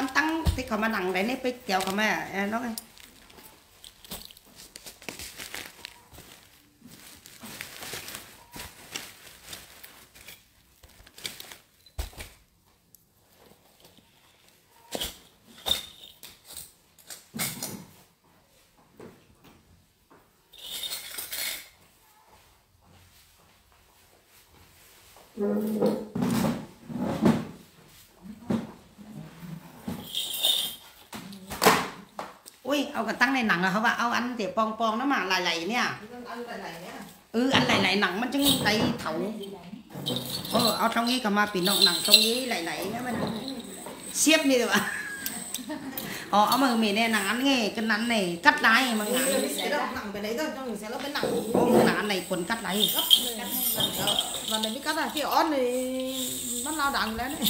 ăn tăng thì có mà nặng đấy nên phải kéo có mà nó này ui ao cái tăng này nặng là không ạ ao ăn thì pong pong nó mà lại nè ăn lại nặngมันจึงđầy thấu ao trong ý cả mà bị nặng trong ý lại nữa mà xếp đi rồi ạ ao mà mình này nặng ăn nghe cái nắn này cắt đáy mà nặng cái đấy thôi trong mình sẽ nó mới nặng nặng này quần cắt đáy và này mới cắt là cái ớt này bắt lao đằng lên đấy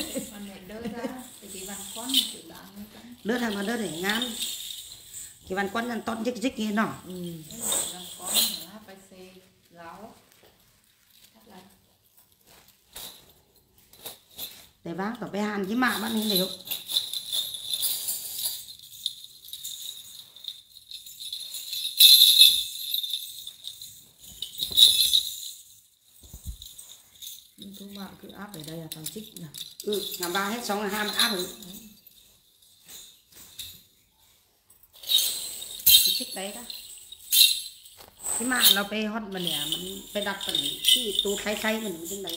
đớt hay mà đớt để ngán cái văn quán ăn tốt dích kia nó để bác có bé hàn với mạ bạn nên đều thu mạ cứ áp ở đây là thằng chích nè làm ba hết xong rồi hai mà áp rồi chích đấy đó cái mạ nóไปฮอตมันเนี่ยมันไปดัดมันที่ตัวไข่ๆมันจังได๋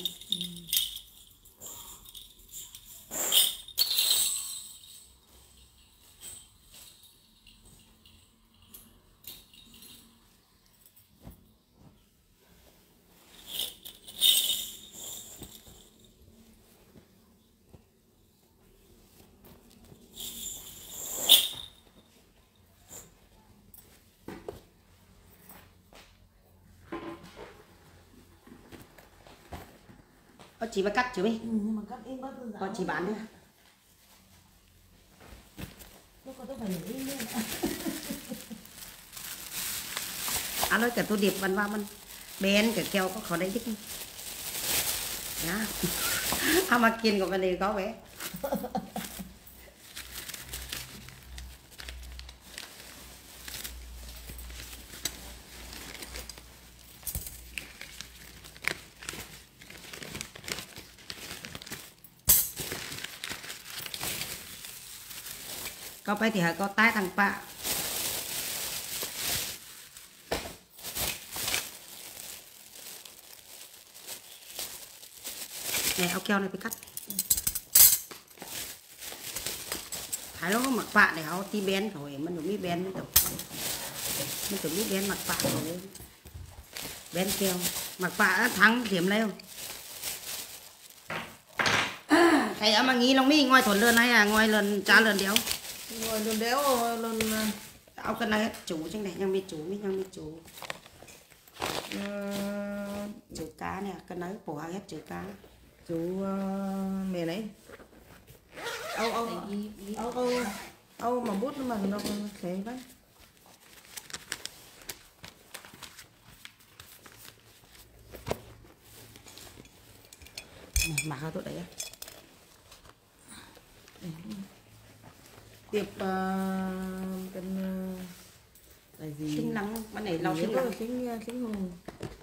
có chị phải cắt chứ mi nhưng mà cắt in bớt đơn giản có chị bán đi nó có tôi phải in luôn anh nói cả tôi điệp văn vào mình bên cả keo có khó đấy chứ nhá mà kiên của mình thì có vẻ có phải thì hãy có tay thằng bạ nè áo keo này phải cắt thái nó mặc bạ để áo ti bén rồi mình được biết bén mới được biết bén mặc bạ rồi bén keo mặc bạ thắng điểm leo thầy ở mà nghĩ lòng mi ngoài thổn lươn hay là ngoài lươn cha lươn đéo rồi lươn đéo lươn áo cân này chủ trên này đang biết chủ chữ cá nè cân đấy bổ hết chữ cá chú mẹ đấy âu mà bút mà nó thế đấy mặc ra tốt đấy tiệp cần là gì sinh nắng ban này lau sinh nắng sinh hùng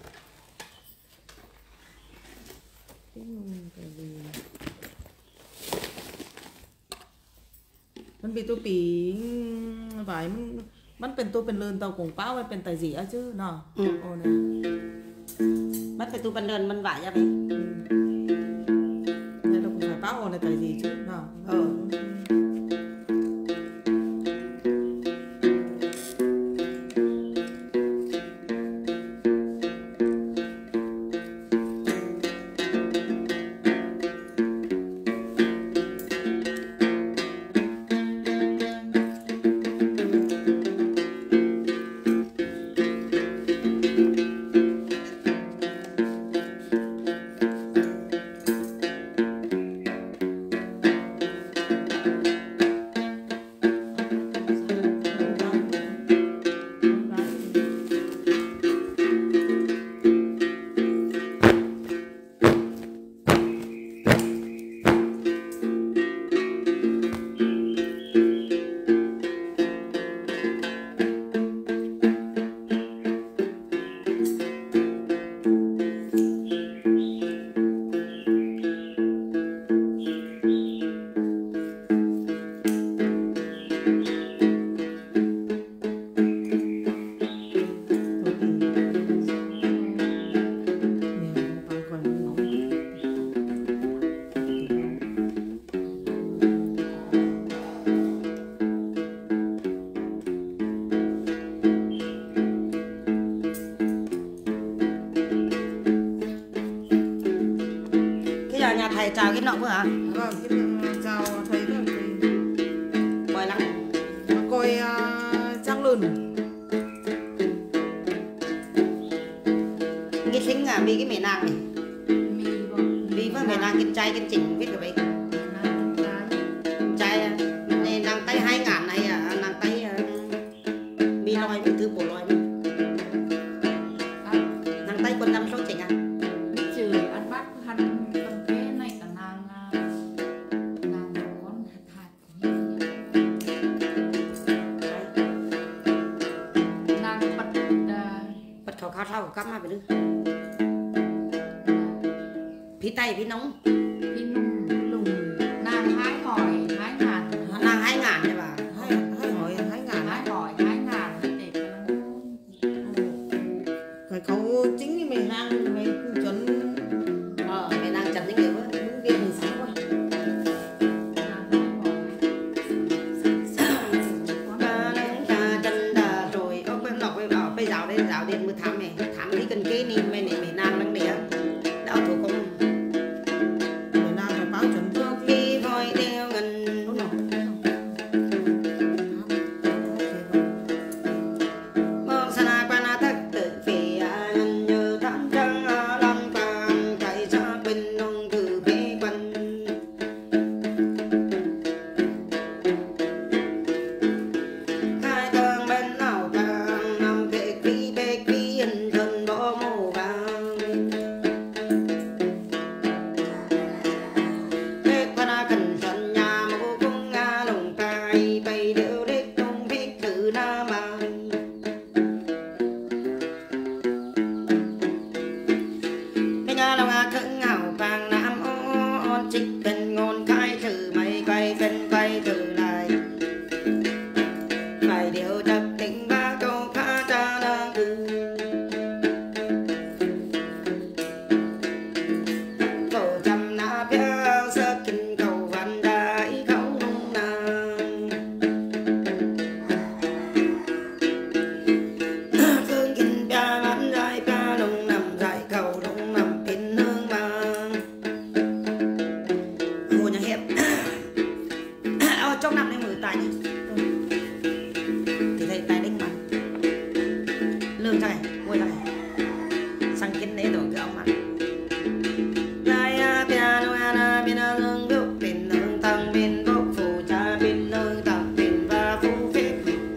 cái gìมันเป็นตัวปีฝ่ายมันเป็นตัวเป็นเรือนเตาของป้ามันเป็นแต่สีอะchứเนาะโอ้เนี่ย bắt phải tu ban đơnมันvải ra đi nên là cũng phảiป้าโอ้เนี่ยแต่สีchứเนาะ thầy chào cái nọ vừa hả? Vâng, chào thầy các thầy. Coi lắm. Coi Trang Lươn. Cái xính à, vì cái mẹ nàng này. Vì với mẹ nàng kinh trai kinh chỉnh biết rồi vậy. Trai này nàng tay 2.000 này à, nàng tay bị lòi bị thứ bộ lòi. Nàng tay quân 5 số chỉnh à. Trừ ăn bát hắn con kế này cả nàng con hạt nàng bật khẩu khao thao của các mà phải đưa. Phí tay phí nóng. đi lùng nàng hái hỏi 2.000 Nàng 2.000 đấy bà. Hai hỏi 2.000. hái hỏi 2.000 để Cái khẩu chính thì mình đang mày chuẩn Mẹ nàng chặt những kiểu á. đúng điện mình sáng quá. Bây giờ đây giáo điện mới thám này thám đi cần kế ni mày này mày nàng lăng đĩa đau thủ công Mình đang phải báo chuẩn cho khi voi đeo gần đúng không? mong sana qua na thất tự phì ngân như thám trăng lâm quang chạy xa bên nông từ bế quân hai tường bên nào càng nằm bê quý hình thân bỏ mù vàng bê qua na cần sân nhà mô cung nga lồng cài bày đều đích tung thích từ na mang cái nhà lòng à khẩn ngào vàng nam on trích tình ngôn khai thử mày quay thử lại vài điều đặc định ba câu khá cha đang cư tổ trăm na phía sơ kinh cầu văn đại khẩu nung nàng phương kinh bia bắn dài bia lùng nằm dài cầu lùng nằm kinh hương vàng hồ nhà hẹp trong năm nay mở tài nhỉ thì thầy tài đánh mặt lương thầy ngồi lại sang kiến đấy rồi cái ông mặt lai piano ana piano hương bước bên hương tăng bên gốc phù cha bên hương tăng bên và phù phép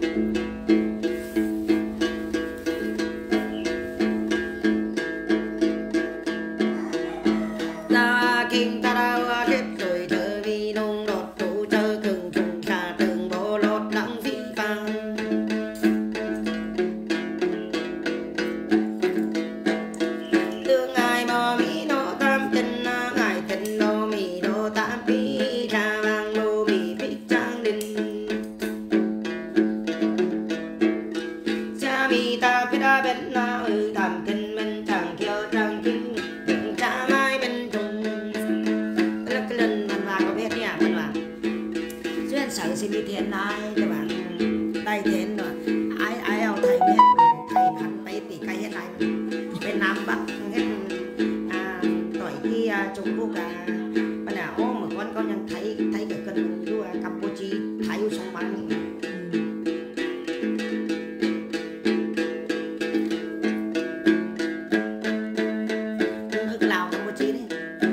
la kinh ta đau chết rồi thơ vi nông đột tụ thơ cường trùng xa từng bộ lột lắng phi vàng tương ai mò mỹ nô tam tình ngài tình nô mỹ nô tam pi cha vàng nô mỹ phích trang đình cha mi ta phi đa bên na tam tình bên chẳng kiêu trang kinh đừng cha mai bên trùng lắc lên mình vào có biết nha mình vào duyên sở xin đi thiện ai các bạn đây thiện rồi ai ao thầy biết thầy khăn tay tỉ cây hết lại bên Nam Bắc hết tỏi khi Trung Quốc bây giờ ô mà conยังthấy cái cân đua Campuchia thấy yêu sông bắn nước Lào Campuchia đấy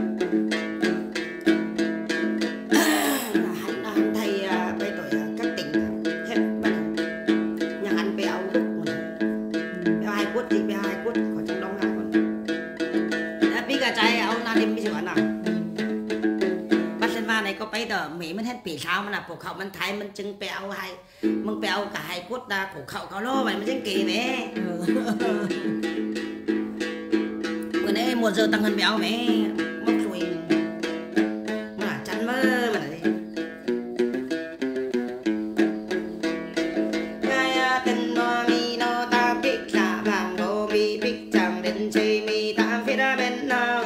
hắn thầy bây tuổi các tỉnh hết nhà ăn béo lúc béo hai quất thì béo hai quất khỏi trong đông hai quất biết cả trai ông nào đêm bây giờ nào bắt sen va này có bây giờ Mỹมันhếtปีsaoมันผูกเขามันไทยมันจึงไปเอาให้มึงไปเอากับไฮกุดดาผูกเขาเขาโล่ไปมันจึงกี่แม่เมื่อนี้mùa giờ tăng hơn béo mẹ mốc rồi mà chăn mơ mà này ngay tình no mi no ta biết là vàng đồ mi biết chẳng đến chơi mi ta phía ra bên nào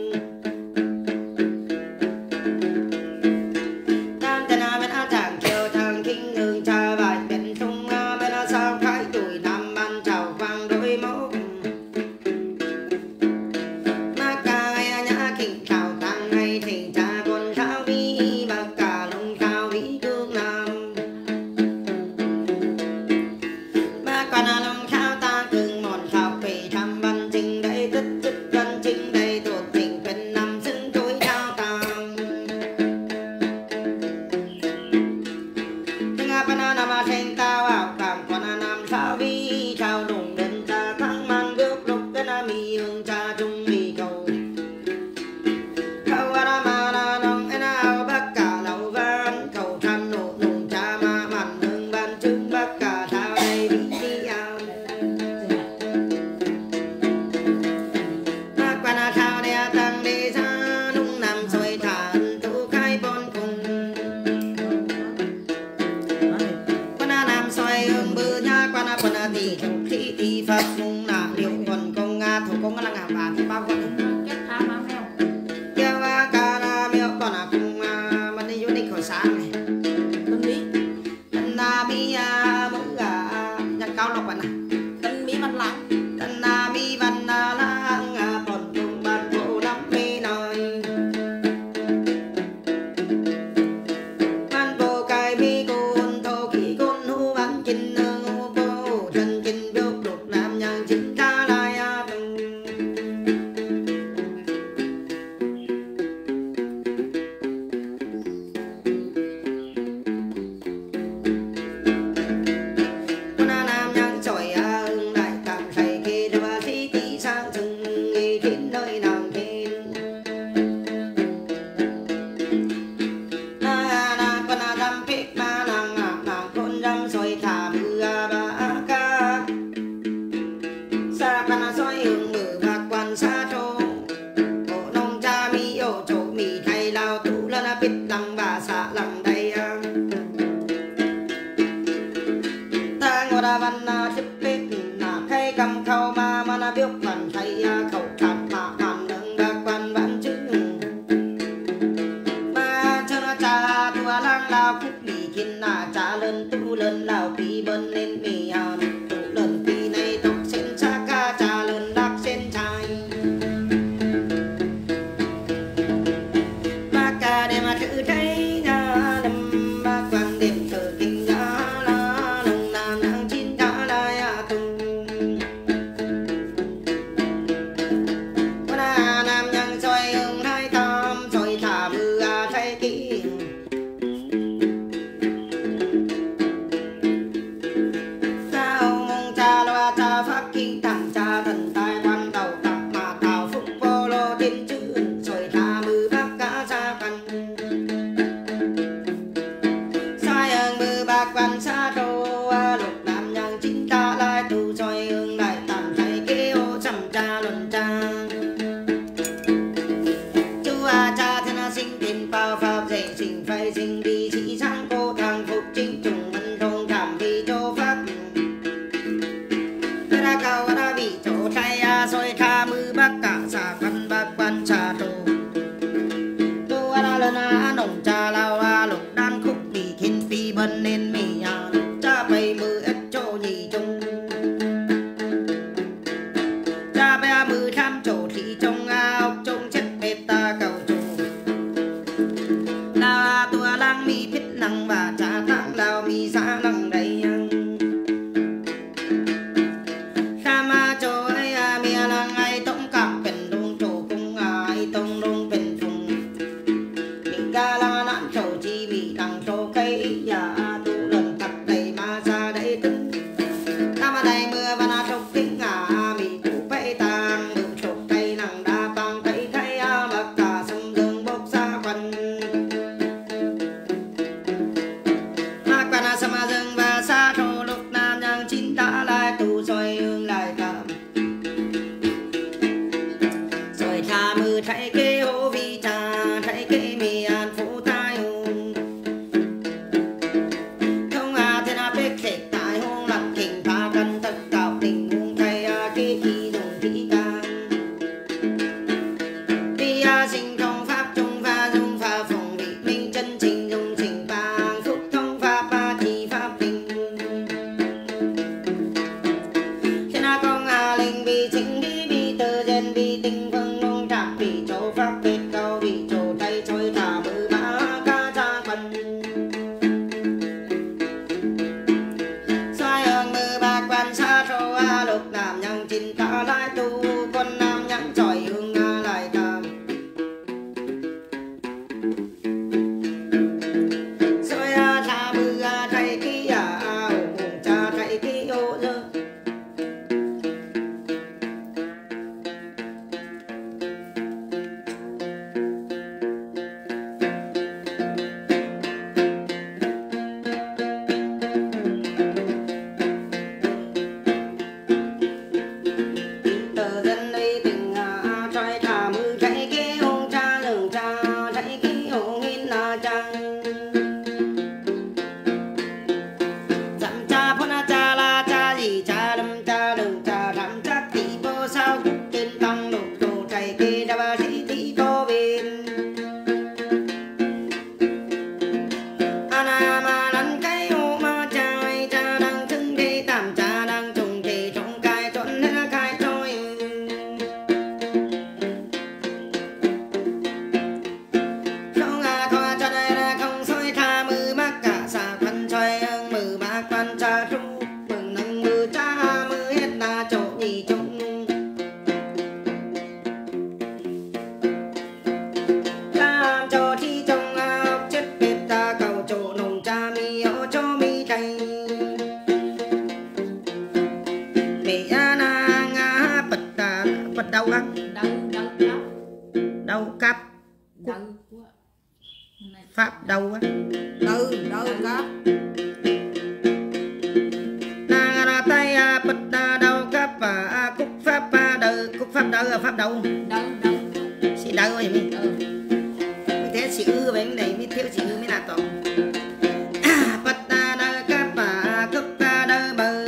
tam tên bên áo chẳng kêu thằng kinh ngừng cha vài bên sông bên áo sao khai tuổi năm ban chào vàng đôi mốc mà cả nhã na mi hương cha chung mi cầu khâu ra ma na nong na ao bắc cả lầu van cầu tham nộ nùng cha ma mặn hương ban trứng bắc cả thao đây đi ao bắc quan na thao đây tăng đi ra nung nằm xoay thản tu khai bon cùng quan na nằm xoay hương bư nha quan na tỳ trong khí tỳ pháp mung na liệu còn công nga thủ công là ngà bà thì bao quát kết thả má mèo kêu ca na mèo còn là cùng mình đi du lịch khảo sát này Tân Mỹ tân na mi mũ nhang cao lộc bạn à Tân Mỹ Văn Lãng tân na mi văn lang còn cùng bạn phụ lắm mi nói ban bộ cài mi côn thô khí côn hu văn chinh hu cô chân chinh biếu đục làm nhang chính ta lại từng na nam nhang chổi hương đại tạm thầy kia cho bà sĩ tí sang từng nghề thiên nơi nàng thiên na con na dăm phết ma nàng con dăm xoay thả mưa ba ca sa con na xoay hương bờ bạc quan sa trô bộ nông cha mi ô chỗ mi thay lao tu la biết lăng bà sa lăng đây ta ngồi đà văn chụp bếp khai cầm khâu ma na biết văn thay khẩu chặt mà màn đừng bạc quan văn chữ ma chân cha tua lang lao khúc bì kinh cha lên tu lên lao bì bên lên mì tu lên bì này tóc sen sa ca cha lên đắc sen chai ba ca để mà chữ thấy đâm ba quan đêm thờ kinh la nâng nam nang chín ta la tung nam nhân xoay hương hai tam xoay thả mưa thay kỹ sao mong cha loa cha phát kinh tặng cha thần tài quan tàu tập mà tàu phúc vô lô thiên chữ xoay thả mưa bắc cá xa căn sai hương mưa bạc quan xa trô lục nam nhân chính ta lại tu xoay hương lại tạm thay kế ô chăm cha luận cha cha thiên sinh tiền bao pháp dễ sinh phải sinh đi chỉ sang cô thằng phục chính trùng mình thông cảm vì chỗ pháp ra cao ra bị chỗ tay xoay tha mư bác cả xa căn bác quan xa trù tu ra lần nồng cha lao lục đan khúc bị thiên phi bân nên mì cha bày mư ít chỗ nhì chung cha bé mư tham chỗ thị trong ốc trong chất bê ta cầu trù la tua lang mi phết lăng và cha tăng lao mi xa lăng đầy ma cho ai mi lăng ai tông cảmเป็นดวงโจคงai tôngดวงเป็นฟงมีกาลานันโจจีมีดังโจcây ya tu lần thật đầy ma xa đầyตึงtaมาđầy mưa và na trục tiếng mi cụ bay tang đường trục cây nằng đa băng cây thay bạc cả sông đường bốc xa quanh ma quan sama dương và xa trô lúc nam nhang chín ta lại tu xoay hương lại cảm xoay tha mưa thay kê hô vi cha thay kê mi an phụ tai hùng thông thiên bếp lệch tại hôn lặt kình pha cân tất cạo tình hùng thay kê khi dùng thị ca đi sinh trong pháp trung pha dung pha phòng vị minh chân trình dung trình bang phúc thông pháp thì pháp linh thiên công linh vì chính đi bi tơ gen bi tinh vâng nông trạc vì chỗ pháp bệt cao vì đa ba thi thi có bên ana ma lăn cái ô ma trai cha đang thương đi tạm cha đang trùng thì trong cái trốn hết cái trôi không à khoa cho đây là không xôi tha mư mắc cả xa khăn xoay mư bác quan cha ru mừng nâng mư cha mư hết là chỗ nhì chung cha cho thi trong áo chết biệt ta cầu chỗ nồng cha mi ô cho mi thầy mẹ na ngã bật đầu á đầu cắp pháp đầu á đầu cấp na ra tay bật đầu cắp và cúc pháp đầu pháp đầu xì đầu rồi mi thế xì ư với cái này mới thiếu xì ư mới là tổng bật đầu cắp và cúc đầu bờ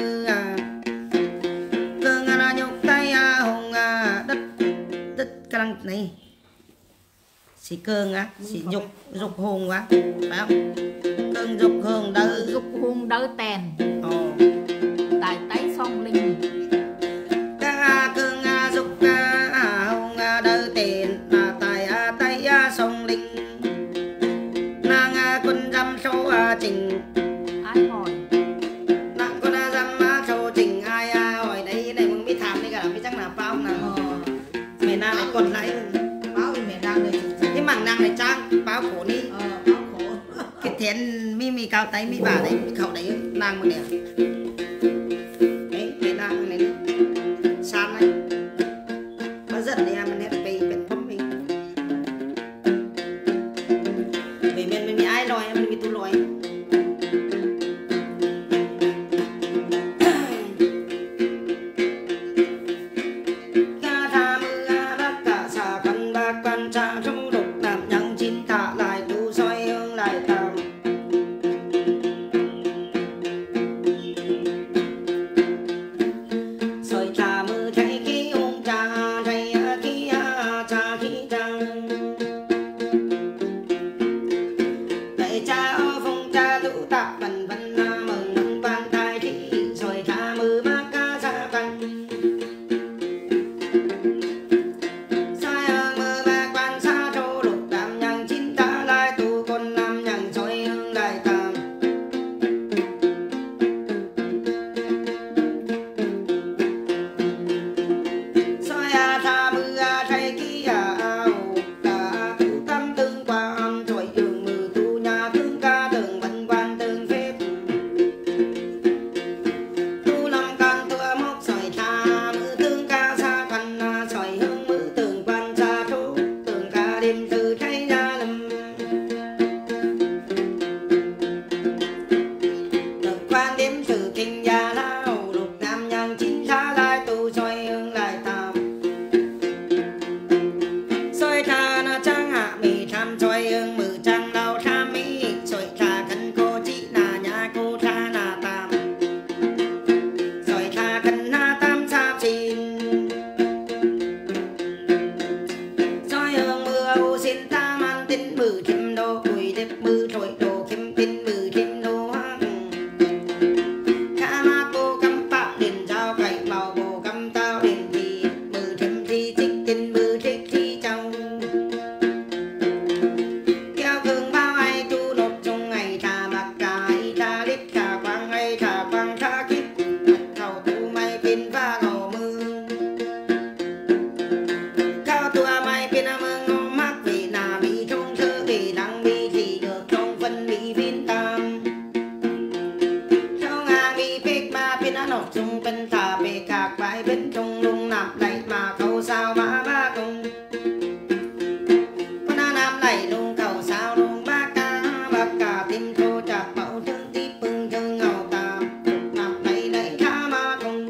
cương nhục tay hùng đất cái răng này xì cương á xì dục hùng quá phải không cương dục hùng đỡ dục hung đỡ tèn tại tái song linh các cương dục hùng đỡ tiền tại tay sông linh nàng quân dăm số trình ai hỏi nàng quân dăm số trình ai hỏi đấy nàyมึงbiết thảm đi cả biết chắc là bao nào mẹ nàng này còn lại báo mẹ đang đây cái mảng nàng này trang báo khổ đi báo khổ cái thiện mi cao tay mi bà đấy mi khẩu đấy nàng mà nè đấy cái nàng này san này nó giật đi em nè về bên bấm mình về bên mình ai rồi em bị tu lỗi ca tha mưa bác cả xa căn bác quan cha trong đục làm nhang chín thả lại tu soi hương lại tạm soi cha mưa thấy khí ông cha thấy khí cha khí cha để cha ở phong cha lũ tạ vần vần mừng nâng quan tai thị soi cha mưa bác ca xa căn sai hương mưa bác quan xa trô lục làm nhang chín thả lại tu con làm nhang soi hương lại tạm soi tha mưa thấy khí cả tu tâm tương quan soi hương mưa tu nhà tương ca tương vân quan tương phép tu lâm can tua mốc soi tha mưa tương ca xa căn soi hương mưa tương quan xa trú tương ca đêm từ thấy ra lâm tương quan đêm từ kinh gia lao lục nam nhang chín thả lại tu soi hương lại tạm soi tha na trang hạ mì tham soi hương mừ trang lao tham mỹ soi tha khấn cô chị na nhà cô tha na tam soi tha khấn na tam sa xin soi hương mưa u xin ta man tin mừ thêm đô quỳ đẹp mừ trội đồ kim tin mừ thêm đô hoang khá ma cô cắm bạc đền giao cậy màu bồ cắm tao đền thì mừ thêm thi thích tin mừ thích thi trong kéo cương bao ai tu nộp trong ngày thà bạc cài thà lít thà quang thà kít khẩu tu may pin và ngầu mưa cao tua may pin mưa ngô mắc vì nà bị trong thơ vì đăng bị thì được trong phân bị viên tam trong ngang bị phết ma pin nộp trong bên thà về cạc bãi bên trong lung nạp lại mà câu sao mà ba cùng con nam lại lung cầu sao lung bác ca tim thô chặt bão thương tí bưng thương ngầu tạm nạp lại khá ma cùng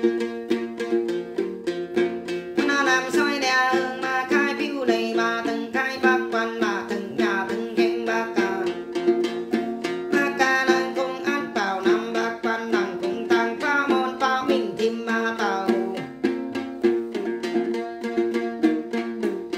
con làm soi đè hương mà khai phiêu đầy mà từng khai bác quan mà từng nhà từng khen bác ca đang cùng ăn bảo năm bác quan đang cùng tăng phá môn phá mình thêm ma tàu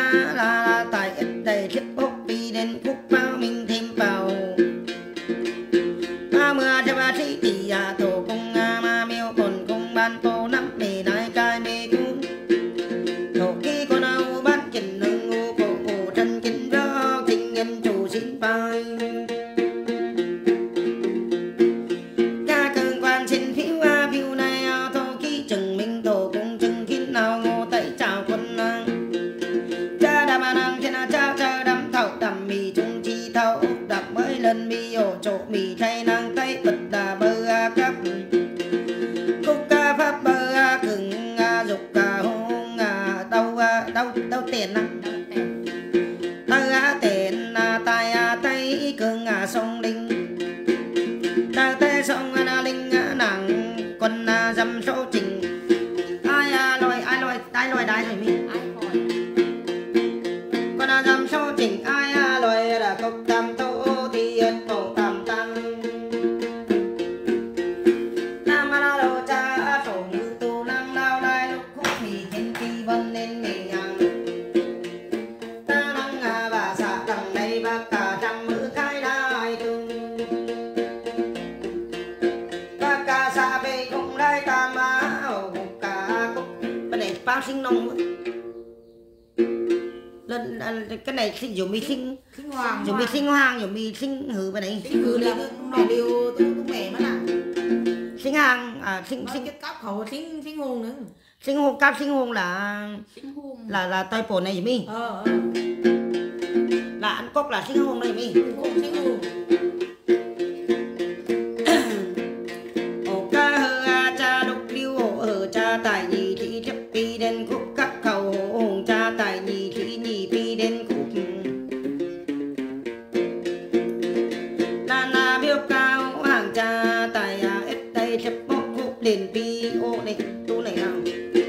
là tại ít đầy thiết bốc đi đến khúc bao mình thêm vào mưa cho ba sĩ thì tổ công ma miêu còn công ban tô nắp để đại cai mê cung tổ ký con áo bắt chỉnh nâng ngô cổ chân kính đó kinh nghiệm chủ xin bài ca cường quan xin phiếu phiếu này tổ ký chừng minh tổ cung chừng kín nào ngô tay chào quân cha đàm năng trên cha cha đâm thầu đầm mì chung chi thầu đập mới lần mì ổ chỗ mì thay năng tay bật đà bơ cắp khúc ca pháp bơ cứng dục hông đâu tiền năng tơ tiền tay tay cứng sông linh ta tê sông linh nàng quân dâm số trình ai lôi đái rồi mi con dâm số trình ai lôi là cốc tam tô thì tổ tam tăng nam lô cha sổ như tu năng lao lai lúc khúc mì thiên kỳ vân lên nghề nhàng ta năng bà xạ đằng đây bác cả trăm mữ khai đai tương bác cả xạ về cũng đây ta má hổ cả cúc bên này bao sinh nông lên cái này sinh dùng mì sinh hoàng dùng mì sinh hoang dùng mì sinh hử bên này sinh hử là nó đều tung mẹ mà nè sinh hàng sinh cái cắp khẩu sinh hồn nữa sinh hồn cáp sinh hồn là tay phổ này mi là ăn cốc là sinh hồn này mi sinh hồn ổ ca hơ cha đục điêu ổ cha tài nhì thị chấp pi đến khúc cắp khẩu hồn cha tài nhì thị nhì pi đến khúc na biêu cao hàng cha tài ít đây chấp bốc khúc đền pi ô này tu này nào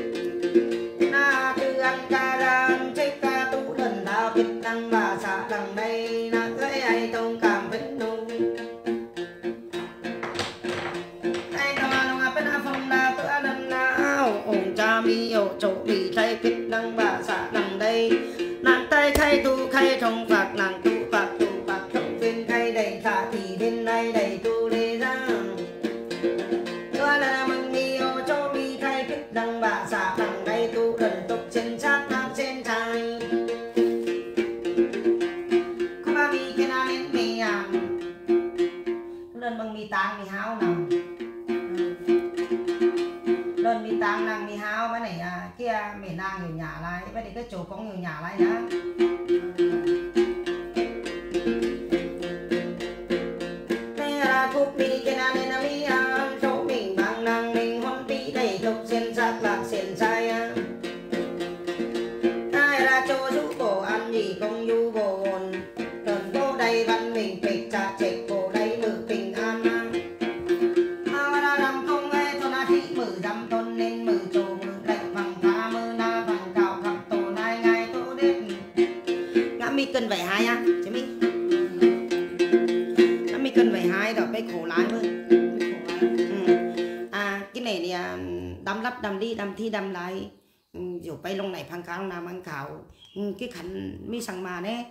na tư ăn ca ran chơi ca tu lần đào biết năng bà xã đằng đây na gãy ai thông cảm vĩnh nung ai đâu bên phong đa tự lần nào ổng cha mi ổ chỗ bị thay biết năng bà xã đằng đây nàng tay khay tu khay trong phạt nàng tu phạt trong viên khay đầy thả thì bên đây đầy tu lê ra tôi là mừng mi ổ chỗ bị thay biết năng bà xã đằng đây tu lần tục trên sát nam trên trai có ba mi cái nào lên mi lên bằng mi tang mi hao nào lên mi tang nàng mi hao cái này kia mi nàng nhiều nhà lại cái này cái chỗ có nhiều nhà lại nhá đây là khúc mi cái nào lên mi chỗ mình bằng nàng mình hôn tí đầy tục trên sát lạc xiên sai đây là chỗ rũ cổ ăn gì không du bồn cần vô đây văn mình bịch chặt chệch cổ đây mự bình an ra làm không nghe cho na thị mử dăm tôn nên mử trồ mử lạnh bằng tha mơ na bằng cào khắp tổ này ngày tổ đếp ngã mi cần vậy hai chứ mi ngã mi cần vậy hai rồi bây khổ lái thôi cái này thì đâm lắp đâm đi đâm thi đâm lại dù bay lông này phăng cao nam ăn khảo cái khăn mi sang mà nè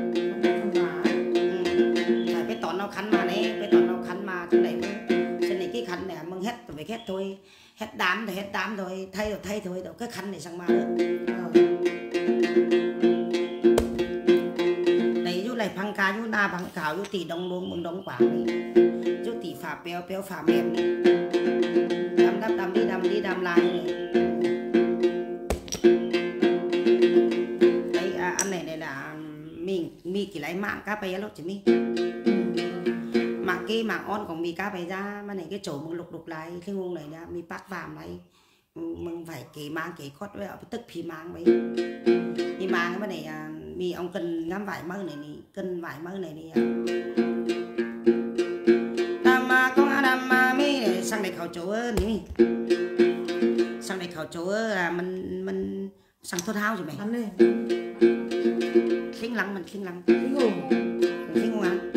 phải cái tón nó khăn mà nè cái tón nó khăn mà trong này cái khăn này mừng hết rồi hết thôi hết đám rồi thay thôi đâu cái khăn này sang mà nữa đấy chú này phăng cá chú na phăng khảo chú tỷ đông luôn mừng đông quảng đi chú tỷ phà béo phà mềm đi đâm đi đâm lại đấy anh này là mi chỉ lấy mạng cá bay lốt chỉ mi mạng cái mạng onของมีcá bay ra mà này cái chỗ mừng lục lại cái nguồn này nha mi bắt vàm này mừng phải kỹ mang kỹ cốt với tức phi mang mấy đi mang cái này mi ông cần ngắm vải mơ này nè cần vải mơ này nè đam mi sang đây khảo chỗ nè sang đây khảo chỗ là mình sang thốt thao rồi mày ăn đi khinh lăng khinh hồn khinh hồn ăn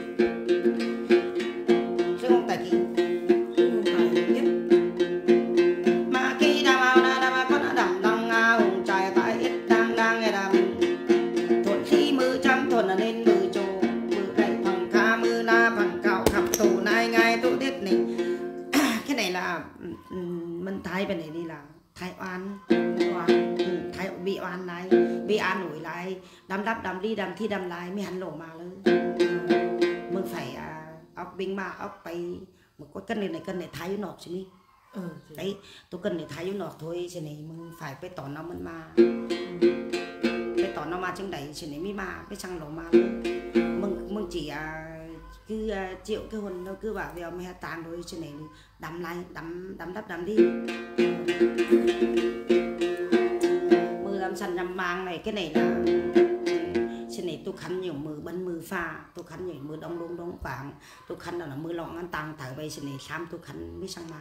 khinh hồn tại kỳ mà khi đam con đam hùng trai tại ít đang nghe đam Thái bên này đi là Thái oan Thái bị oan này bị an nổi lại đâm đi đâm thi đâm lại mới hắn lộ mà lớnมึงphải ốc bình mà ốc bay một cái cân này thái vô nọt chứ mi đấy tôi cần để thái vô nọt thôi chứ nàyมึงphảiไปต่อ nóมันมาไปต่อ nó mà chẳng đẩy chứ này mi mà cái chẳng lộ màมึงchỉ cứ chịu cái hồn đâu cứ bảo về mẹ tàn rồi chứ này đâm lại đâm đi mưa làm săn làm mang này cái này là trên này tôi khăn nhiều mưa bấn mưa pha tôi khăn nhiều mưa đông vàng tôi khăn là mưa lọng ăn tăng thở bay trên này xám tôi khăn biết sang má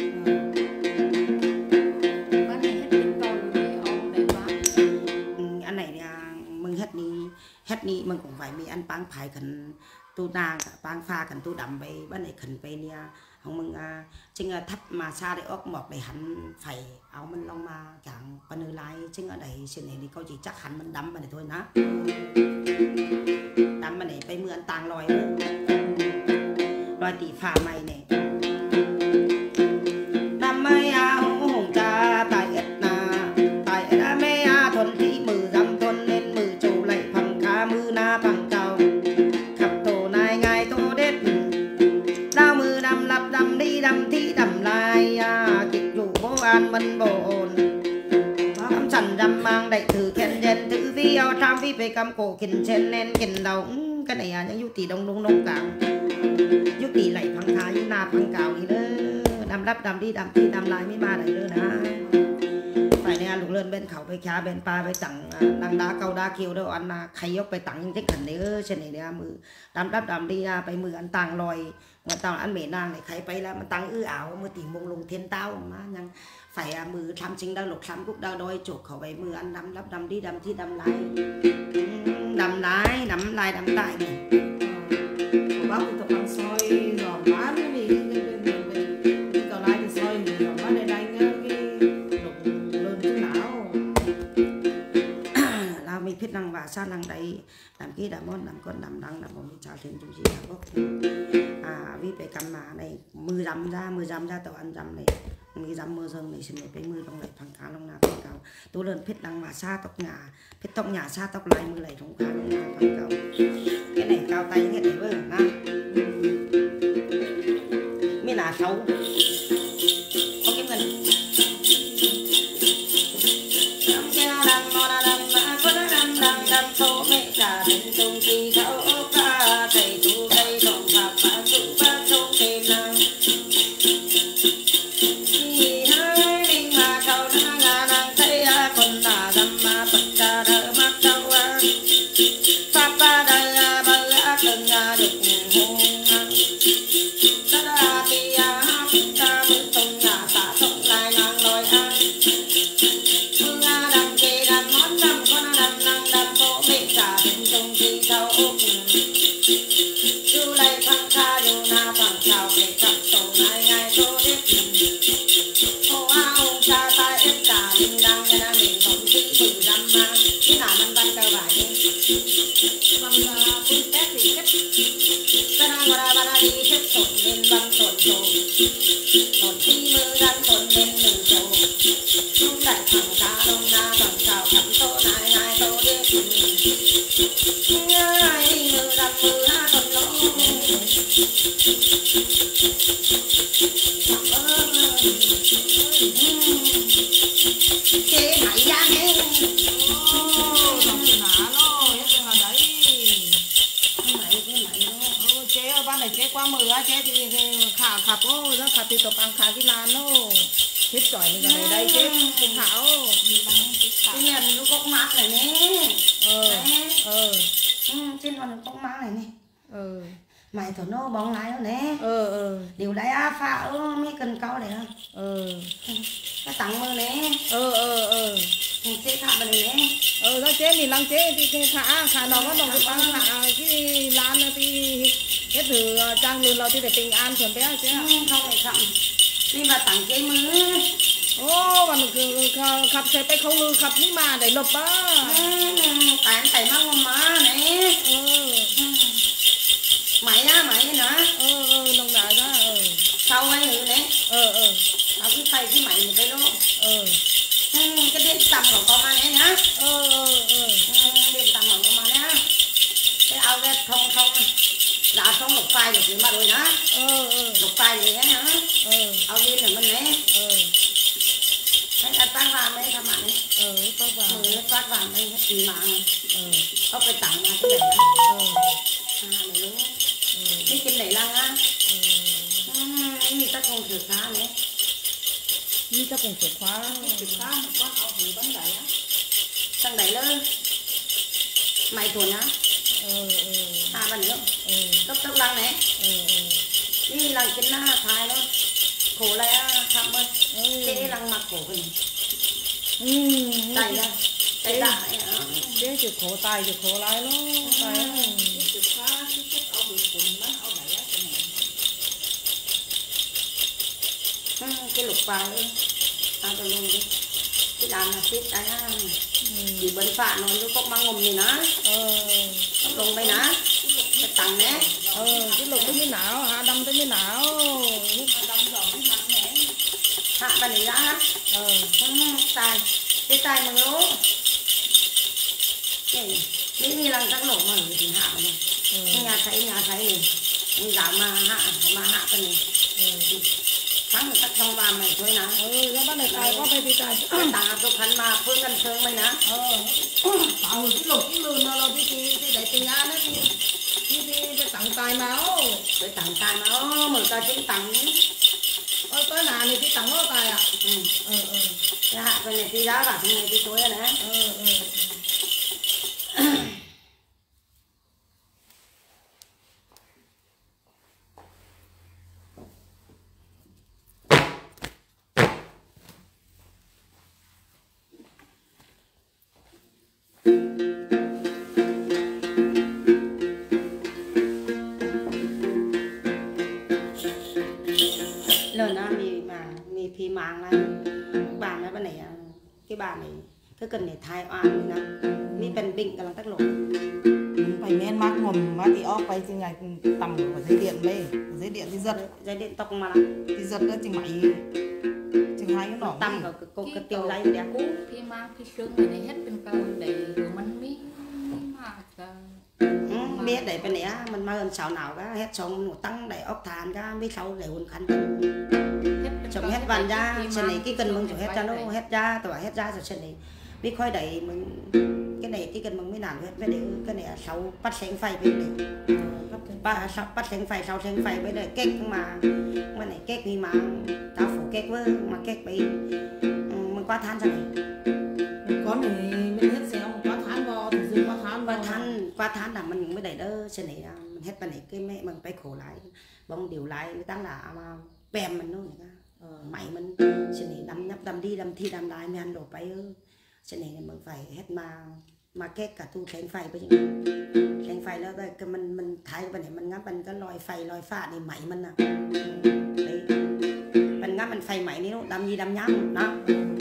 anh này mừng hết đi mừng cũng phải mi ăn băng phải cần tôi đang băng pha cần tôi đầm bay bên này cần bay nia không mừng chính thấp mà xa để ốc mọc để hắn phải áo mình long mà chẳng bên nơi lại chính ở đây trên này thì câu chỉ chắc hắn mình đâm bên này thôi ná đâm bên này bay mưa ăn tàng loài tỷ phà mày này đâm mây hùng cha tại mê thuần thị mừ dăm thuần nên mừ chủ lại phẳng cá mư na phẳng cầu khắp tổ này ngày tô đết đau mừ đầm lập đầm đi đầm thị đầm lại kịch rủ vô an mân bồn đâm sẵn đầm mang đại thử khen gen thử vi ao tham vi về cầm cổ kình trên nên kình đầu cái này những du tỷ đông cào du tỷ lại phẳng khá như na phẳng cào đi đó đầm lắp đầm đi đầm thị đầm lại mới ba đại lơ nè phải nè lục lên bên khẩu bên khá bên pa bên tặng đằng đá câu đá kêu đâu ăn khay ốc bên tặng những cái khẩn đấy trên này nè mừ đầm lắp đầm đi ra bên mừ ăn tàng loài mà tao ăn mẹ nàng này khay bay là mà tăng ư ảo mà tìm mông lùng thiên tao mà nhang phải mừ tham chính đang lục tham cúc đang đôi chuột khẩu bay mừ ăn đầm lắp đầm đi đầm thi đầm lại đầm lại này bác thì tập ăn soi giòn bán thì còn lại thì soi giòn bán để đánh cái lục lên cái não là mình biết năng và sa năng đấy làm cái đàm món làm con đàm đăng làm một chào thêm chúng chị là bốc vì phải cầm mà này mưa dầm ra tàu ăn dầm này mưa dầm mưa rừng này xin này phải mưa trong này phẳng cá long nào phẳng cầu tôi lên phết năng mà sa tóc nhà sa tóc lại mưa lại trong cá long nào phẳng cầu cái này cao tay cái này với ha mới là xấu có cái mình đâm số mẹ già đến tung chi thấu ca thầy tu cây đọng bạc phá tụ bác sâu thêm năng thì hai linh mà cầu năng năng thấy con ta dâm mà bật ra đỡ mắt đâu pháp ba đời bờ từng dục hung ta đã thì ta mới tung nhà ta tung lại ngang lối ăn mưa đầm kề đầm món đầm con đầm năng đầm bộ mẹ già đến tung chi thấu chú lại phăng kha dù na phăng khảo để cặp tổ ngày ngày tô đết ô ông cha ta ép cả linh đăng nghe đang mình tổng thị thử đâm mang cái nào mình văn cơ bài đi bằng phun tép thì kết cái nào mà đi hết tổn nên văn tổn thi mưa gắn tổn nên mình trầu chúng đại phăng kha đông na phăng khảo cặp tổ ngày ngày tô đết ngày mưa gặp mưa tổn lỗ chế hại ra nè chế ở ban này chế qua mười á chế thì khảo khập ô nó khập thì tập ăn khảo cái lan ô hết giỏi mình ở đây chế khảo cái nhà nó có mát này nè trên còn có mát này nè mày thổi nó bóng lái nó nè điều đấy pha mới cần câu này không cái tặng mơ nè chế thả vào này nè nó chế mình lăng chế thì khả nó có đồng cái băng khả cái lan thì hết thử trang luôn là thì để bình an chuẩn bé chứ không phải chậm đi mà tặng chế mưa mà khập sẽ phải không lư khập ní mà để lục á tại mang má này mày nữa đồng đại ra sau ấy nữa nè cái khay cái mày một cái được thì mà rồi nhá lục tài gì nhá ao viên là mình đấy thấy ăn phát vàng đấy thằng bạn ấy phát vàng đây thì mà có cái tặng mà cái này này đúng cái trên này lăng á như ta còn thử khá này như ta còn thử khóa một con ốc gì bánh đẩy á tăng đẩy lên mày tuần á bạn nữa tóc tóc lăng này đi lăng trên na thái luôn khổ lại thăm ơi cái lăng mặc khổ cái này tay ra tay đại cái chịu khổ tài chịu khổ lại nó tài chịu khóa cái chất ốc bị cuốn bánh ốc đẩy á cái lục bài ăn cho luôn đi cái đàn là biết đấy chỉ bấn phạ nó nó có mang ngồm gì ná lùng bay ná cái tặng nè cái lục tới như nào hạ đâm tới như nào đâm giòn cái mặt nè hạ bà này ra tài cái tài mà lỗ cái như là các lỗ mà thì hạ mà nhà thấy này giảm mà hạ cái này thắng tắt trong bà mày thôi nè cái bác này tài có phải đi tài tặng cho khăn mà phương ngân sơn mày nè bảo cái lục cái lươn nó cái để tình ăn đấy cái tặng tài máu để tặng tài máu mở ra chính tặng tới nào này cái tặng nó tài à cái hạ cái này cái giá cả cái này cái tối này lần nào mi phi mang này bàn này bên này cái bàn này cái cần để thay oan nè miเป็นbìnhกำลังตักหลง phải men mắc ngầm mà thì óc phải chừng ngày tầm của dây điện đây dây điện thì giật dây điện tóc mà thì giật đó chừng mày chừng hai cái nỏ tầm của cái tiêu dây đẹp cũ khi mang cái xương này hết bên cơ để mình mới mà biết để bên này mình mà hơn sào nào cả hết xong một tăng để ốc than cả biết sau để hồn khăn chồng hết van ra trên này cái cần mừng cho hết ra nó hết ra tỏa hết ra rồi trên này biết khói đẩy mình cái này cái cần mừng mới làm hết với để cái này sau bắt sáng phay với để bắt sáng phay sau sáng phay với để kết mà này kết đi mà tao phủ kết với mà kết bị mình quá than rồi này con này mình hết xéo quá than vào thì dừng qua tháng là mình mới đẩy đỡ trên này mình hết bên này cái mẹ mình phải khổ lại bông điều lại mới tăng là mà bèm mình luôn mày mình trên này đâm nhấp đâm đi đâm thi đâm lại mới ăn đồ bay trên này mình phải hết mà kết cả tu tránh phai với những tránh phai đó cái mình thấy bên này mình ngắm bên cái lòi pha thì mày mình à đấy mình ngắm mình phai mày nếu đâm gì đâm nhắm đó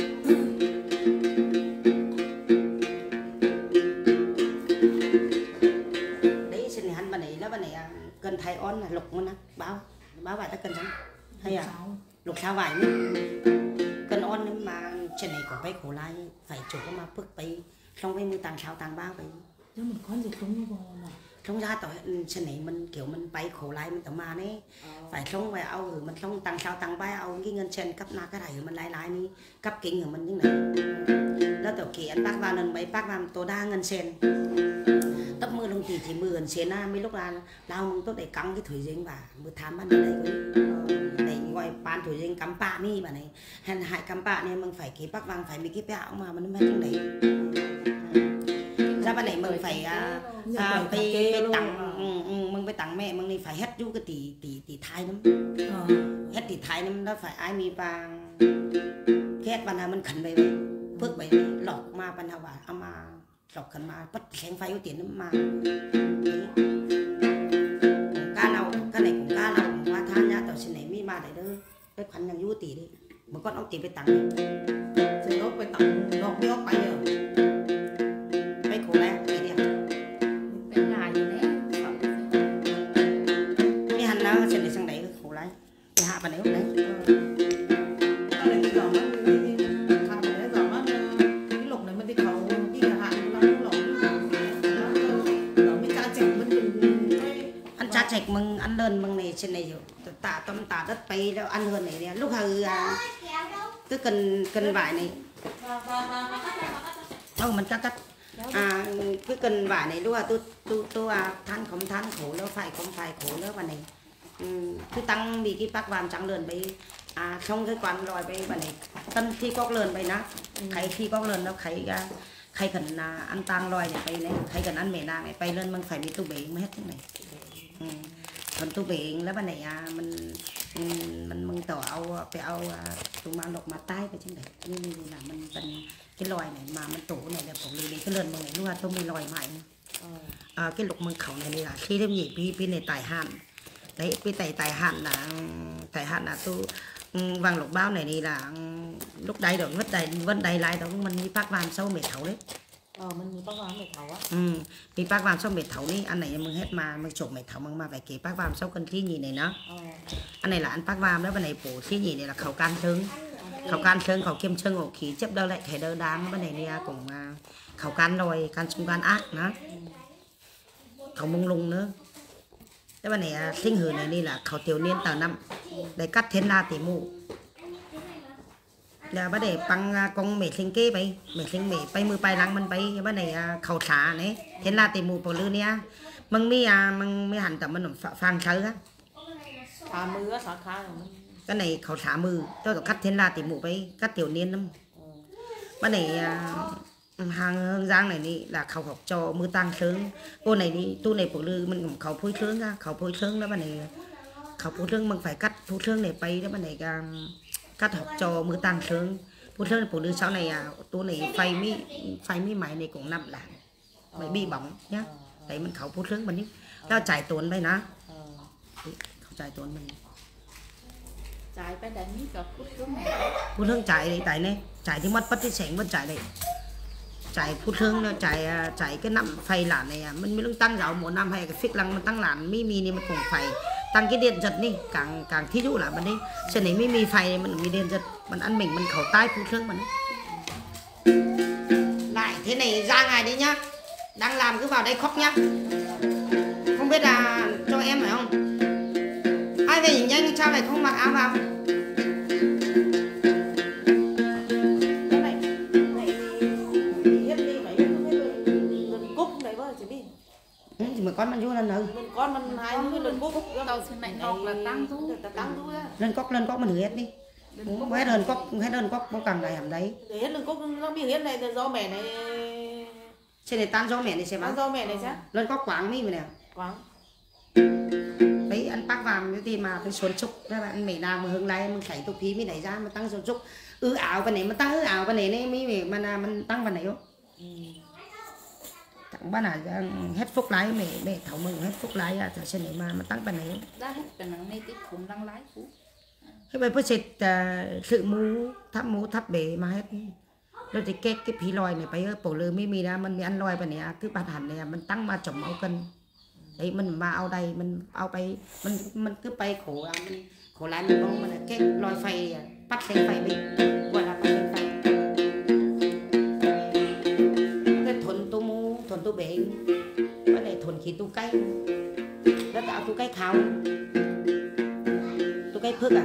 cần thay on là lục nó báo vài ta cần chẳng hay à lục sao vài nữa cần on nhưng mà trên này có cái khổ lai phải chủ mà bước bay xong với mưa tàng sao tàng bao vậy chứ mình có gì không như mà không ra tỏi trên này mình kiểu mình bay khổ lai mình tao mà đấy phải xong về ao rồi mình xong tàng sao tàng bay ao cái ngân trên cấp na cái này mình lái đi cấp kính của mình như này đó tổ kỳ anh bác vào lần mấy bác làm tổ đa ngân sen tấp mưa lông thì mưa gần xén na mấy lúc là lao mông tốt để căng cái thủy dinh và mưa thám ăn ở đây để gọi bán thủy dinh cắm pạ mi bà này hèn hại cắm pạ này mình phải cái bác vàng phải mấy cái bẹo mà mình mới trong đấy ra bên này mình phải tặng mình phải tặng mẹ mình phải hết chú cái tỷ thai lắm hết tỷ thai lắm nó phải ai mi vàng hết ban nào mình khẩn về phước vậy lọt mà ban nào bà mà lọc khẩn mà bắt sáng phai có tiền lắm mà cá nào cái này cũng cá nào cũng qua than nha tao xin này mi mà để đó cái khoản nhang vui tỷ đi mà con ốc tiền phải tặng thì ốc phải tặng ốc đi ốc bay rồi cái khổ lẽ cái đi cái nhà gì đấy cái hành nó xin này sang đấy khổ lẽ cái hạ bà này ốc đấy chạch mừng ăn hơn bằng này trên này rồi tả tôm tả đất bayแล้วăn hơn này nè lúc hừ cứ cần vải này không mình cắt cứ cần vải này lúc tôi than không than khổแล้วphải không phải khổแล้วbạn này cứ tăng vì cái bác vàng trắng lợn bay xong cái quán rồi bay bạn này tân khi có lợn bay ná khay khi có lợn nó khay cần ăn tang loài này bay này khay cần ăn mẻ nang này bay lên mình phải bị tu bể mới hết thế này còn tu bểแล้วbạn này mìnhต่อเอาไปเอาตรงมาหลอกมาใต้ไปจังไหนนี่làมันเป็นcái loài này mà mình tủ này làของเลยcái lợn này lúc nào tôi mới loài mãi cái lục măng khẩu này là khi thêm nhỉ pi này tài hạn đấy pi tài hạn là tôi vàng lục bao này thì là lúc đây rồi vất đầy lại đó mình đi phát vàng sâu mệt thấu đấy mình đi phát vàng mệt thấu á đi phát vàng sâu mệt thấu đi ăn này mình hết mà mình trộn mệt thấu mà phải kể phát vàng sâu cần khi nhỉ này nó ăn này là ăn phát vàng đó bên này bổ khi nhỉ này là khẩu can sơn khẩu kim chân ổ khí chấp đâu lại thể đỡ đám bên này nha cũng khẩu can rồi can xung can ác nó khẩu mông lung nữa cái bên này sinh hử này đi là khẩu tiểu niên tàu năm để cắt thiên la tỉ mụ là bắt để bằng con mẹ sinh kê bay mẹ sinh mẹ bay mưa bay lăng mình bay bên này khẩu xả này thiên la tỉ mụ bỏ lư nha mừng mi hẳn tầm mình phang sớ á xả mưa xả khai cái này khẩu xả mưa tôi có cắt thiên la tỉ mụ bay cắt tiểu niên lắm bên này hàng hương giang này đi là khẩu học cho mưa tăng sướng cô này đi tu này phụ lư mình khẩu phối sướng á khẩu phối sướng đó bên này khẩu phối sướng mình phải cắt phối sướng này bay đó bên này cắt học cho mưa tăng sướng phối sướng phụ lư sau này tu này phay mi máy này cũng nằm lại mày bị bỏng nhá đấy mình khẩu phối sướng mình đi tao chạy tuần đây nè khẩu chạy tuần mình chạyไปได้นี่ก็พุดลง phối sướng chạy đây tại này chạy thì mất bất thì sẻng vẫn chạy đây chạy phút hương nó chạy cái năm phay lạn này mình mới tăng dạo một năm hay cái phích lăng mình tăng lạn mi này mình cũng phải tăng cái điện giật đi càng thí dụ là mình đi trên này mi phay mình mi điện giật mình ăn mình khẩu tai phút hương mình lại thế này ra ngày đi nhá đang làm cứ vào đây khóc nhá không biết là cho em phải không ai về nhanh sao lại không mặc áo vào mà con mình vô lần nữa con mình hai cái lần cốc đầu trên này ngọc là tăng thu lên cốc mình hết đi hết đơn cốc có cần này hẳn đấy để hết lần cốc nó bị hết này do mẹ này trên này tan do mẹ này xem bán do mẹ này chứ lên cốc quảng mi mà nè quảng đấy ăn bác vàng cái gì mà cái xuân trúc các bạn mẹ nào mà hướng này mình thấy tục khí mới đẩy ra mà tăng xuân trúc ảo cái này mà tăng ảo cái này mới mà mình tăng vào này không tặng bán là hết phúc lái mẹ thấu mừng hết phúc lái à trên này mà tăng vào này đã hết cái nắng này tích cũng đang lái phú cái bài bớt sự mú thắp bể mà hết rồi thì cái phí loài này phải bổ lơ mi ra mình ăn loài này cứ bắt hẳn này mình tăng mà chồng áo cân đấy mình mà ao đây mình ao bay mình cứ bay khổ mình khổ lái mình không mình cái loài phầy bắt phầy mình gọi là bắt phầy cái thuần tu bể cái này thuần khí tu cây rất là tu cây khao tu cây phước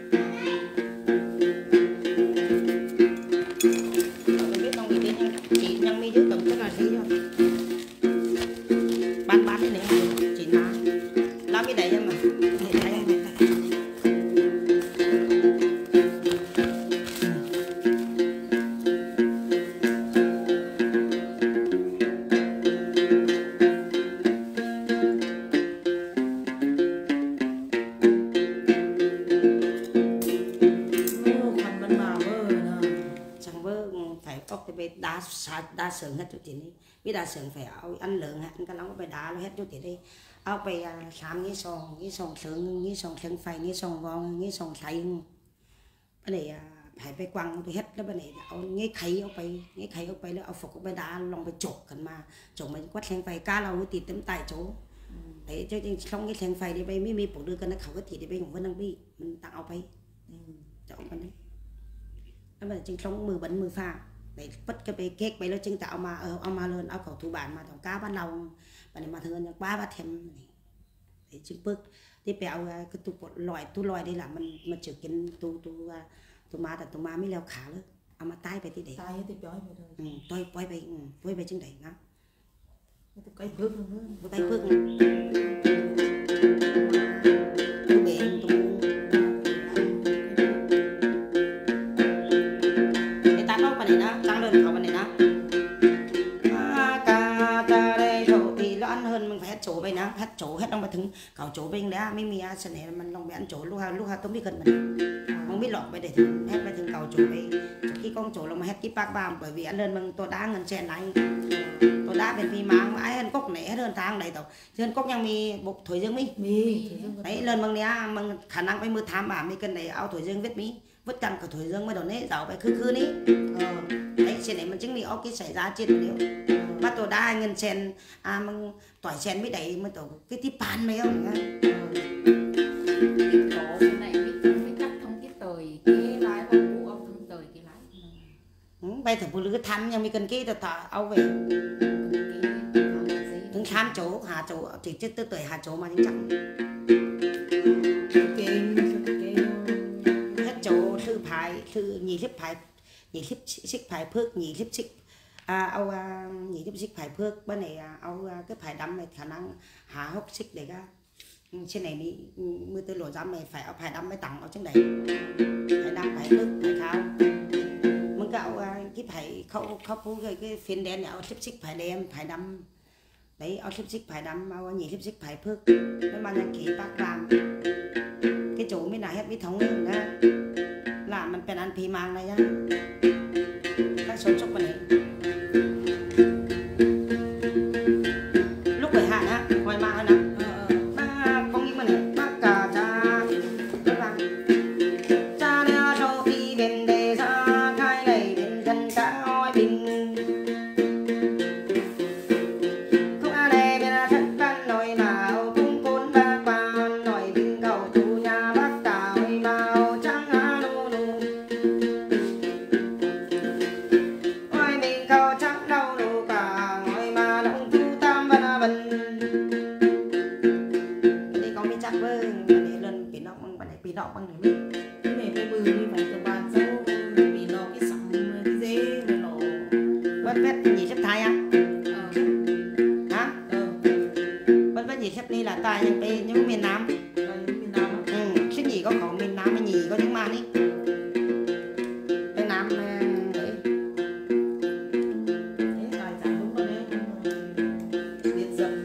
đa sườn hết chút tiền đi biết đa sườn phải ao ăn lượng ăn cái lóng phải đá hết chút tiền đi ao phải sám nghe sòng sườn phải nghe sòng vòng nghe sòng say cái này phải phải quăng thì hết đó bên này ao nghe khay ao phải nó ao phục phải đá lòng phải chột cần mà chột mình quát sen phải cá lâu thì tấm tại chỗ đấy cho nên xong cái sen phải đi bay mi bộ đưa cái nó khẩu cái thì đi bay cũng vẫn đang bị mình tặng ao bay chọn con đấy nó là trên xong mưa bẩn mưa pha để bất cái bê kết bê nó chứng tạo mà mà lên áo khẩu thủ bản mà thằng cá bắt đầu và để mà thường quá bắt thêm để chứng bước ที่ไปเอาcái tu lòi đây là mình chỉ kiến tu maแต่tu maไม่แล้วขาเลยเอามาใต้ไปที่เด็ก tai thì bói về rồi ต้อยปล่อยไปจังไดนะ tôi cái bước nữa บ่ใต้เพิ่งtuเบงtuไอ้ตาเข้าไปไหนนะจังเดินเข้าไปไหนนะกาตาได้โชตีแล้วอันเฮินมึงphải hết chỗไปนะhết chỗ hếtต้องไปถึงเก่าโจไปแล้วไม่มีอาเสน่ห์มันลองไปอันโจลูกหาต้องมีกันมันไม่หลอกไปđểถึงhếtไปถึงเก่าโจไปcái con chỗ là mà hết cái bạc bàm bởi vì anh lên bằng tôi đá ngân chèn này tôi đá bên phi mang ai hơn cốc này hết hơn tháng này tao hơn cốc nhang mi bột thổi dương mi đấy lên bằng nia bằng khả năng phải mưa tham bà mi cần này ao thổi dương vết mi vứt cằn cả thổi dương mới đồn đấy giàu phải khư ní đấy trên này mình chứng minh cái xảy ra trên nếu bắt tôi đá ngân chèn bằng tỏi chèn mới đẩy mới tổ cái tí pan mấy không bây giờ phụ nữ thăm nhưng mà cần kia tao ao vềถึงtham chỗ hạ chỗ chỉ chứ tới tuổi hạ chỗ mà chính chẳng hết chỗ thư bài thư nhị xích bài phước nhị xích ao nhị xích bài phước bên này ao cái bài đắm này khả năng hạ hốc xích để ra trên này đi mưa tới lỗ giám này phải ao bài đắm mới tặng ở trên này phải đắm phải phước phải khao gạo cái phải khâu phú cái phiên đen này ao xích phải đen phải đâm đấy ao xích phải đâm ao nhị xích phải phước nó mang ra kỹ bác làm cái chỗ mới là hết với thống nha là mình phải ăn phì mang này nhá các số chốc vào này lúc phải hạn á ngoài mang nữa nè con nghĩ mà này bác cả cha rất là cha đeo cho đi bên đề ra bằng này cái này phải bự đi phải từ bàn sau vì nó cái sắm cái dế nó vết gì xếp thai á hả vết gì xếp đi là tài nhưng pe những miền Nam xếp gì có khẩu miền Nam hay nhì có những màn đi miền Nam đấy tài sản đúng rồi đấy biết dần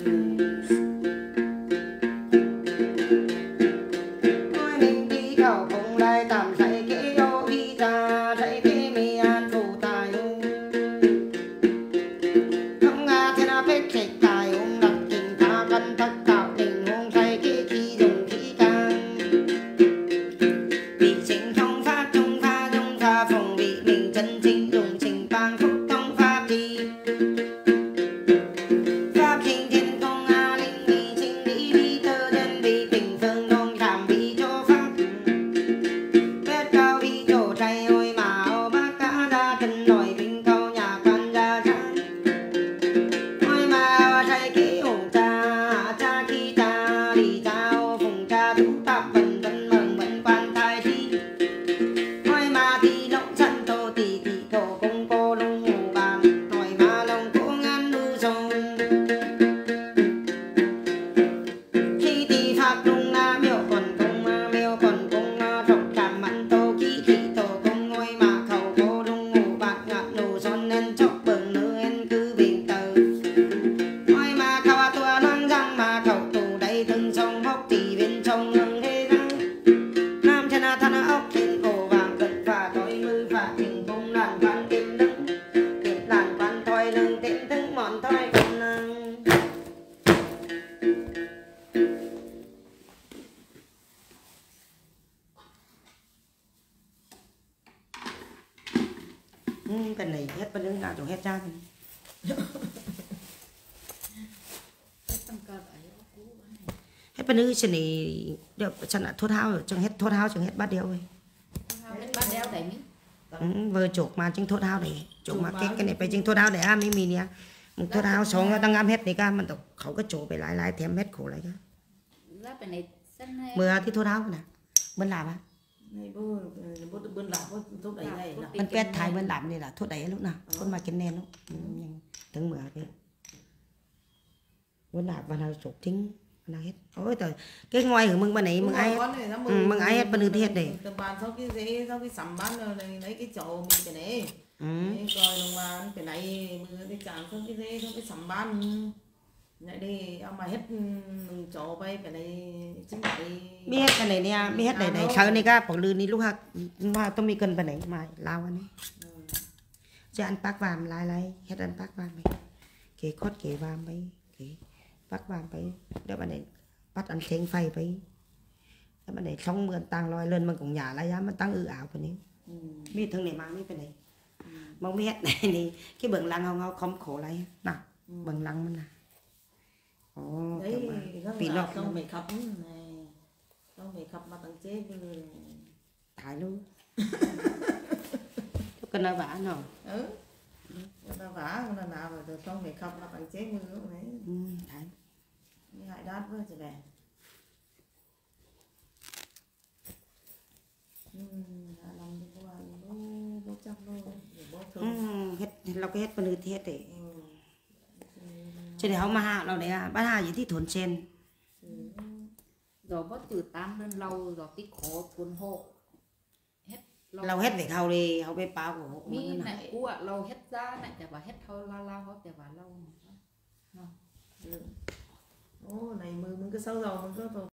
cái này hết bên đứng nào chỗ hết ra hết bên nữ trên này được chân là thốt hao chẳng hết bát đeo rồi bát đeo đấy mi vừa chụp mà chính thốt hao này chụp mà cái này phải chính thốt hao để ăn mi nè một thốt hao sống nó đang ăn hết này ca mình tộcเขาก็โจไปหลายๆแถมเม็ดโขอะไรกันแล้วเป็นใน mưa thì thua đau nè bên làm á này bên làm thuốc đẩy này là bên pet thái bên làm này là thuốc đẩy lúc nào con mà cái nền lúc từng mưa cái bên làm và nào sụp chính nào hết ôi trời cái ngoài của mừng bên này mừng ai mừng ai hết bên thứ hết để bàn sau cái sắm bán rồi lấy cái chậu mình cái này coi đồng bàn cái này mưa cái chạm sau cái sắm bán lại đi ông mà hết chỗ bay cái này chính này biết cái này nè biết hết này sợ này cả bỏ lư này lúc học mà tôi mi cần bên này mà lao anh ấy cho ăn bác vàng lại hết ăn bác vàng này cái cốt cái vàng mấy cái bác vàng mấy để bạn này bắt ăn chén phay mấy để bạn này xong mượn tăng lòi lên mà cũng nhà lại dám mà tăng ảo bênนี้biết thương này mang đi bên này mong biết này này cái bừng lăng không khổ lại nào bừng lăng mình nè đấy vì nó không phải khóc này không phải khóc mà tầng chế vừa thải luôn cái nào vả nào nó vả là nào rồi không phải khóc mà tầng chế vừa lúc đấy thải như hại đát với chị bè làm đi qua bố chắc luôn bố thương hếtเราก็เฮ็ดปนือเทศเด้จะเดี๋ยวมาหาเราเนี่ยบ้านหาอยู่ที่ถนเชน rồi bắt từ 8 đến lâu rồi tí khổ cuốn hộ hết เราเฮ็ดไปเขาเลยเขาไปปลาหัว mi này u ạ lâu hết ra nàyแต่ว่าhết thôi lao hếtแต่ว่าlâu ô này mưaมึงcứ sâu dầuมึงcứ